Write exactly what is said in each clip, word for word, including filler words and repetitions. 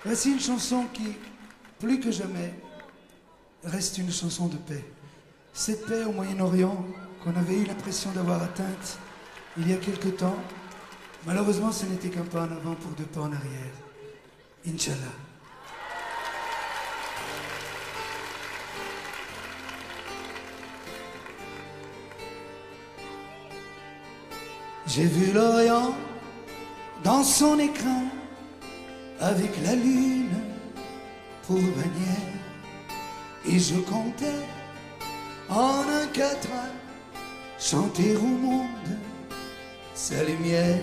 Voici une chanson qui, plus que jamais, reste une chanson de paix. Cette paix au Moyen-Orient qu'on avait eu l'impression d'avoir atteinte il y a quelque temps, malheureusement ce n'était qu'un pas en avant pour deux pas en arrière. Inch'Allah. J'ai vu l'Orient dans son écrin avec la lune pour bannière et je comptais en un quatrain chanter au monde sa lumière.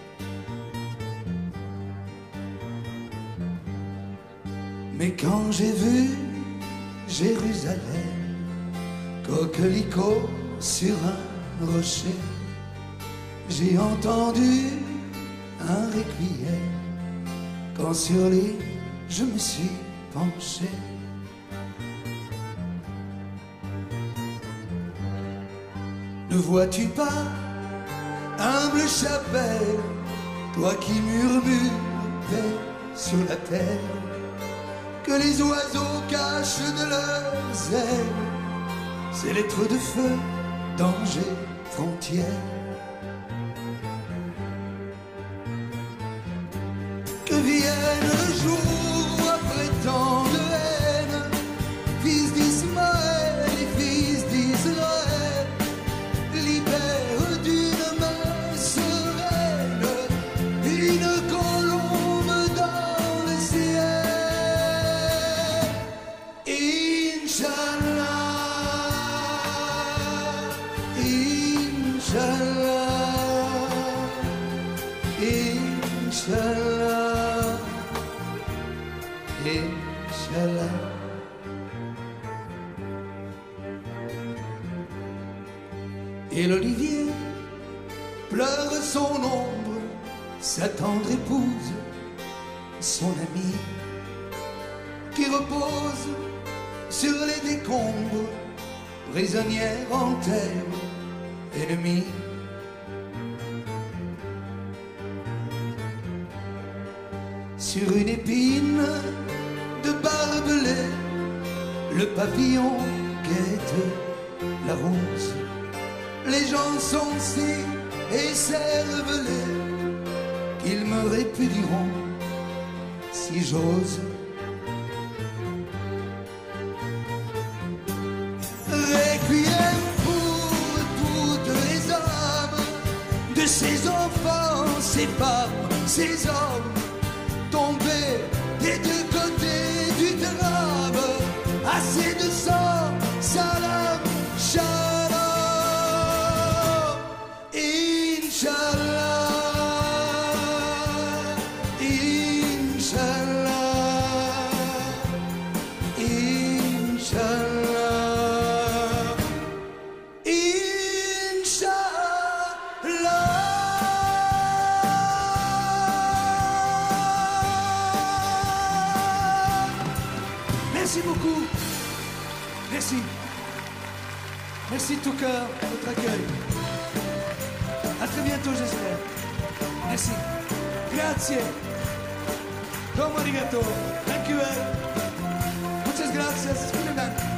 Mais quand j'ai vu Jérusalem, coquelicot sur un rocher, j'ai entendu un requiem quand sur les je me suis penché. Ne vois-tu pas, humble chapelle, toi qui murmures paix sur la terre, que les oiseaux cachent de leurs ailes ces lettres de feu, danger, frontière. Que vienne le jour après tant de haine, fils d'Ismaël et fils d'Israël, libère d'une main sereine une colombe dans le ciel. Inch'Allah, Inch'Allah, Inch'Allah. Inch'Allah. Et l'olivier pleure son ombre, sa tendre épouse, son amie, qui repose sur les décombres, prisonnière en terre ennemie. Sur une épine de barbelé, le papillon guette la rose. Les gens sont si écervelés qu'ils me répudieront si j'ose. Requiem pour toutes les âmes de ces enfants, ces femmes, ces hommes tombés des deux côtés du drame, assez de sang, salam, shalom. Inch'Allah, Inch'Allah, Inch'Allah, Inch'Allah. Merci beaucoup. Merci. Merci de tout cœur pour votre accueil. À très bientôt, j'espère. Merci. Grazie. Domo arigato. Thank you. Muchas gracias. Vielen Dank.